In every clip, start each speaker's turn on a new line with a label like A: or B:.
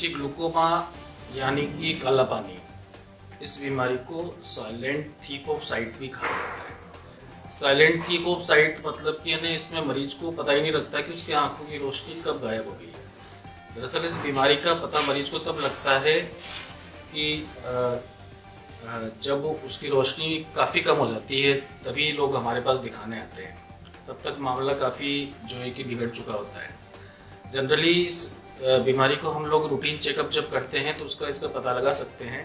A: देखिए, ग्लूकोमा यानी कि काला पानी, इस बीमारी को साइलेंट थीफ ऑफ साइट भी कहा जाता है। साइलेंट थीफ ऑफ साइट मतलब कि इसमें मरीज को पता ही नहीं लगता कि उसकी आंखों की रोशनी कब गायब हो गई है। दरअसल इस बीमारी का पता मरीज को तब लगता है कि जब उसकी रोशनी काफ़ी कम हो जाती है, तभी लोग हमारे पास दिखाने आते हैं। तब तक मामला काफ़ी जो है कि बिगड़ चुका होता है। जनरली इस बीमारी को हम लोग रूटीन चेकअप जब करते हैं तो इसका पता लगा सकते हैं।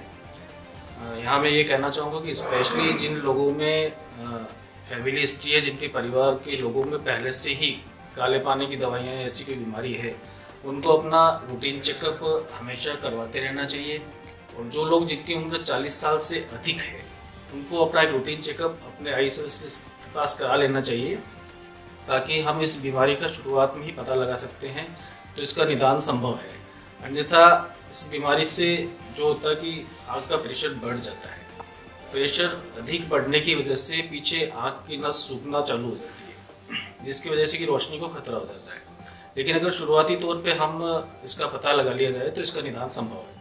A: यहाँ मैं ये कहना चाहूँगा कि स्पेशली जिन लोगों में फैमिली हिस्ट्री है, जिनके परिवार के लोगों में पहले से ही काले पानी की दवाइयाँ ऐसी कोई बीमारी है, उनको अपना रूटीन चेकअप हमेशा करवाते रहना चाहिए। और जो लोग जिनकी उम्र 40 साल से अधिक है, उनको अपना एक रूटीन चेकअप अपने आई स्पेशलिस्ट के पास करा लेना चाहिए, ताकि हम इस बीमारी का शुरुआत में ही पता लगा सकते हैं तो इसका निदान संभव है। अन्यथा इस बीमारी से जो होता है कि आँख का प्रेशर बढ़ जाता है। प्रेशर अधिक बढ़ने की वजह से पीछे आँख की नस सूखना चालू हो जाती है, जिसकी वजह से कि रोशनी को खतरा हो जाता है। लेकिन अगर शुरुआती तौर पे हम इसका पता लगा लिया जाए तो इसका निदान संभव है।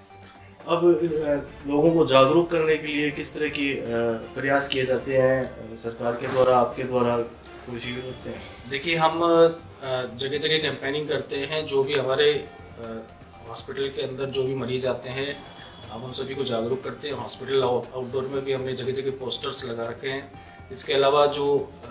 B: अब लोगों को जागरूक करने के लिए किस तरह की प्रयास किए जाते हैं सरकार के द्वारा, आपके द्वारा कोशिश करते हैं?
A: देखिए, हम जगह जगह कैंपेनिंग करते हैं। जो भी हमारे हॉस्पिटल के अंदर जो भी मरीज आते हैं, हम उन सभी को जागरूक करते हैं। हॉस्पिटल आउटडोर में भी हमने जगह जगह पोस्टर्स लगा रखे हैं। इसके अलावा जो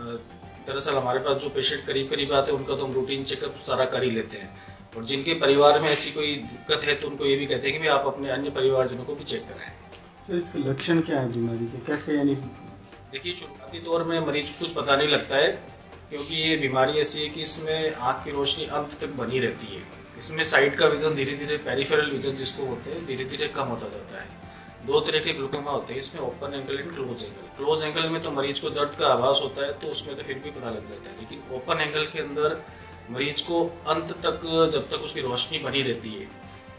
A: दरअसल हमारे पास जो पेशेंट करीब करीब आते हैं, उनका तो हम रूटीन चेकअप सारा कर ही लेते हैं। और जिनके परिवार में ऐसी कोई दिक्कत है तो उनको ये भी कहते हैं कि आप अपने अन्य परिवारजनों को भी चेक कराएं।
C: सर, इसके लक्षण क्या है बीमारी के, कैसे यानी?
A: देखिए, शुरुआती दौर में मरीज को कुछ पता नहीं लगता है, क्योंकि ये बीमारी ऐसी है कि इसमें आँख की रोशनी अंत तक बनी रहती है। इसमें साइड का विजन धीरे धीरे, पेरिफेरल विजन जिसको होते हैं, धीरे धीरे कम होता जाता है। दो तरह के ग्लूकोमा होते हैं इसमें, open angle and close angle. Close angle में तो मरीज को दर्द का आभास होता है, तो उसमें तो फिर भी पता लग जाता है। लेकिन ओपन एंगल के अंदर मरीज को अंत तक, जब तक उसकी रोशनी बनी रहती है,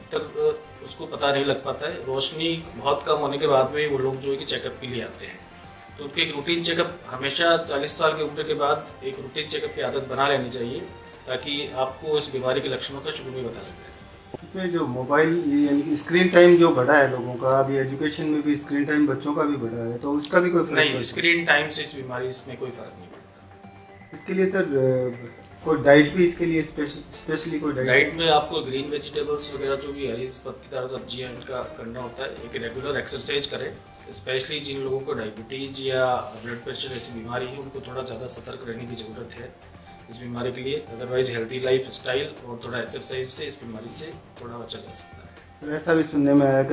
A: तब उसको पता नहीं लग पाता है। रोशनी बहुत कम होने के बाद में वो लोग जो है कि चेकअप के लिए आते हैं। तो उनके एक रूटीन चेकअप हमेशा 40 साल की उम्र के बाद एक रूटीन चेकअप की आदत बना लेनी चाहिए, ताकि आपको इस बीमारी के लक्षणों का शुरू में पता लग जाए।
C: इसमें जो मोबाइल यानी कि स्क्रीन टाइम जो बढ़ा है लोगों का, अभी एजुकेशन में भी स्क्रीन टाइम बच्चों का भी बढ़ा है, तो उसका भी कोई फर्क
A: नहीं? स्क्रीन टाइम से इस बीमारी में कोई फर्क नहीं पड़ता।
C: इसके लिए सर कोई डाइट भी, इसके लिए स्पेशली कोई
A: डाइट में आपको ग्रीन वेजिटेबल्स वगैरह जो भी हरी पत्तीदार सब्जियां, इनका करना होता है। एक रेगुलर एक्सरसाइज करें। स्पेशली जिन लोगों को डायबिटीज या ब्लड प्रेशर ऐसी बीमारी है, उनको थोड़ा ज़्यादा सतर्क रहने की ज़रूरत है इस बीमारी के लिए। अदरवाइज हेल्दी लाइफ स्टाइल और थोड़ा एक्सरसाइज से इस बीमारी से थोड़ा बचा जा सकता है।
C: सर, ऐसा भी सुनने में आया कि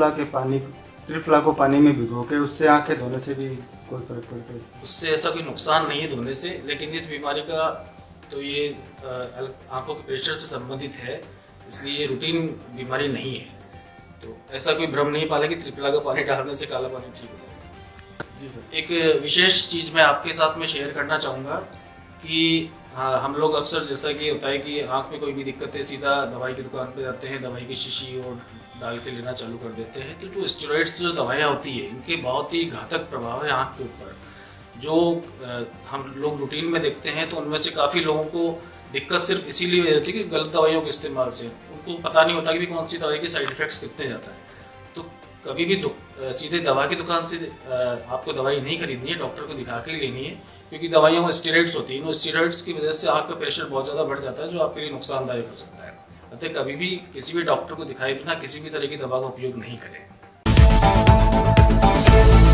C: त्रिफला को पानी में भिगो के उससे आंखें धोने से भी कोई फर्क पड़ता है?
A: उससे ऐसा कोई नुकसान नहीं है धोने से, लेकिन इस बीमारी का तो ये आंखों के प्रेशर से संबंधित है, इसलिए ये रूटीन बीमारी नहीं है। तो ऐसा कोई भ्रम नहीं पाले कि त्रिफला का पानी डालने से काला पानी ठीक हो जाएगा। एक विशेष चीज़ मैं आपके साथ में शेयर करना चाहूँगा कि हाँ, हम लोग अक्सर, जैसा कि होता है कि आँख में कोई भी दिक्कत है, सीधा दवाई की दुकान पे जाते हैं, दवाई की शीशी और डाल के लेना चालू कर देते हैं। तो जो स्टेरॉइड्स जो दवाइयाँ होती है, इनके बहुत ही घातक प्रभाव है आँख के ऊपर। जो हम लोग रूटीन में देखते हैं, तो उनमें से काफ़ी लोगों को दिक्कत सिर्फ इसीलिए हो जाती है कि गलत दवाइयों के इस्तेमाल से उनको पता नहीं होता कि कौन सी दवाई के साइड इफ़ेक्ट्स कितने जाता है। तो कभी भी सीधे दवा की दुकान से आपको दवाई नहीं खरीदनी है, डॉक्टर को दिखा के ही लेनी है, क्योंकि दवाइयों में स्टेरॉइड्स होती हैं। उन स्टेरॉइड्स की वजह से आँख का प्रेशर बहुत ज़्यादा बढ़ जाता है, जो आपके लिए नुकसानदायक हो सकता है। अतः कभी भी किसी भी डॉक्टर को दिखाए बिना किसी भी तरह की दवा का उपयोग नहीं करें।